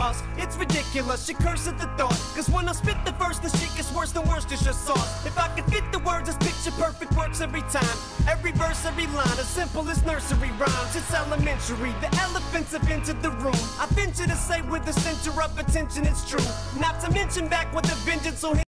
us. It's ridiculous, she curses the thought. Cause when I spit the verse, the shit gets worse than worse, just your sauce. If I could fit the words, this picture perfect works every time. Every verse, every line, as simple as nursery rhymes. It's elementary, the elephants have entered the room. I venture to say with the center of attention, it's true. Not to mention back with a vengeance, so